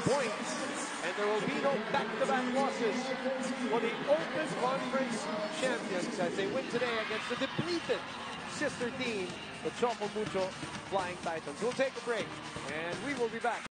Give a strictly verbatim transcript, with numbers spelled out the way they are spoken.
points, and there will be no back-to-back losses for the Open Conference champions as they win today against the depleted sister team, the Choco Mucho Flying Titans. We'll take a break, and we will be back.